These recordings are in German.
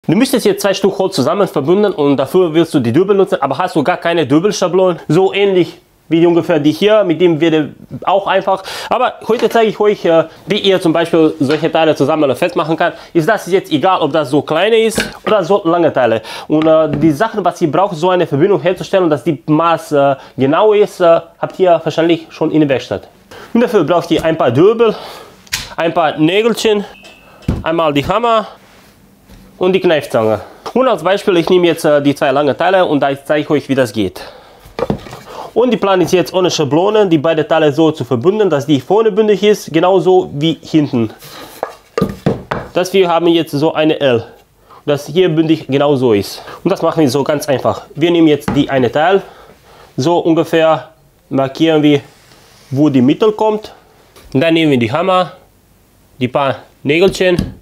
Du müsstest jetzt zwei Stück Holz zusammen verbinden und dafür willst du die Dübel nutzen, aber hast du gar keine Dübelschablonen, so ähnlich wie ungefähr die hier, mit dem wird auch einfach. Aber heute zeige ich euch, wie ihr zum Beispiel solche Teile zusammen festmachen kann. Ist das jetzt egal, ob das so kleine ist oder so lange Teile. Und die Sachen, was ihr braucht, so eine Verbindung herzustellen, dass die Maß genau ist, habt ihr wahrscheinlich schon in der Werkstatt. Und dafür braucht ihr ein paar Dübel, ein paar Nägelchen, einmal die Hammer und die Kneifzange. Und als Beispiel, ich nehme jetzt die zwei langen Teile und da zeige ich euch, wie das geht. Und die Plan ist jetzt ohne Schablone, die beiden Teile so zu verbinden, dass die vorne bündig ist, genauso wie hinten. Das wir haben jetzt so eine L, das hier bündig genauso ist. Und das machen wir so ganz einfach. Wir nehmen jetzt die eine Teil, so ungefähr markieren wir, wo die Mitte kommt. Und dann nehmen wir die Hammer, die paar Nägelchen.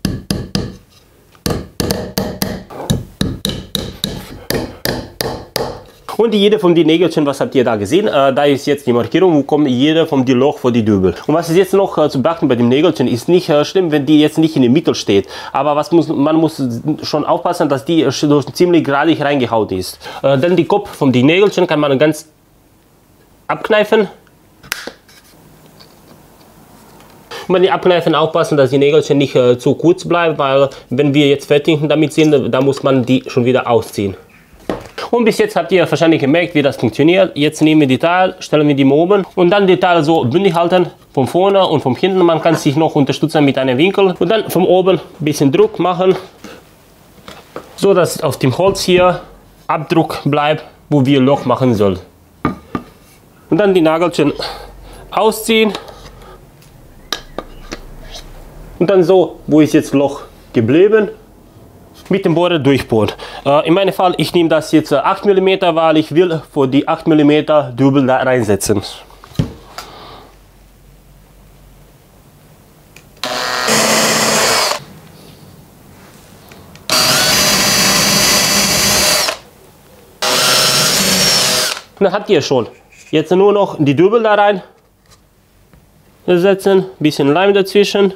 Und jede von den Nägelchen, was habt ihr da gesehen? Da ist jetzt die Markierung, wo kommt jeder von die Loch für die Dübel. Und was ist jetzt noch zu beachten bei dem Nägelchen, ist nicht schlimm, wenn die jetzt nicht in der Mitte steht. Aber man muss schon aufpassen, dass die ziemlich gerade reingehaut ist. Dann die Kopf von den Nägelchen kann man ganz abkneifen. Und bei den Abkneifen aufpassen, dass die Nägelchen nicht zu kurz bleiben, weil wenn wir jetzt fertig damit sind, dann muss man die schon wieder ausziehen. Und bis jetzt habt ihr wahrscheinlich gemerkt, wie das funktioniert. Jetzt nehmen wir die Teile, stellen wir die oben und dann die Teile so bündig halten, von vorne und von hinten. Man kann sich noch unterstützen mit einem Winkel und dann von oben ein bisschen Druck machen, so dass auf dem Holz hier Abdruck bleibt, wo wir Loch machen sollen. Und dann die Nagelchen ausziehen und dann so, wo ist jetzt Loch geblieben, mit dem Bohrer durchbohren. In meinem Fall, ich nehme das jetzt 8 mm, weil ich will für die 8 mm Dübel da reinsetzen. Und dann habt ihr schon. Jetzt nur noch die Dübel da rein setzen, bisschen Leim dazwischen.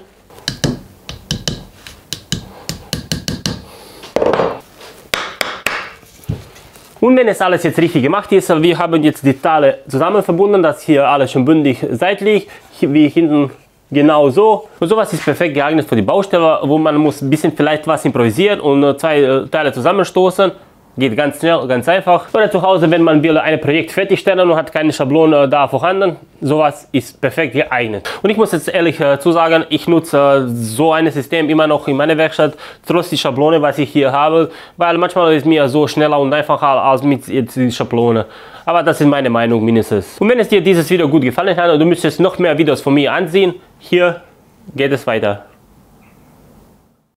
Und wenn es alles jetzt richtig gemacht ist, wir haben jetzt die Teile zusammen verbunden, das hier alles schon bündig seitlich, wie hinten genauso. Und sowas ist perfekt geeignet für die Baustelle, wo man muss ein bisschen vielleicht was improvisieren und zwei Teile zusammenstoßen. Geht ganz schnell, ganz einfach. Oder zu Hause, wenn man will ein Projekt fertigstellen und hat keine Schablone da vorhanden, sowas ist perfekt geeignet. Und ich muss jetzt ehrlich zusagen, ich nutze so ein System immer noch in meiner Werkstatt, trotz die Schablone, was ich hier habe, weil manchmal ist mir so schneller und einfacher als mit jetzt die Schablone. Aber das ist meine Meinung mindestens. Und wenn es dir dieses Video gut gefallen hat und du möchtest noch mehr Videos von mir ansehen, hier geht es weiter.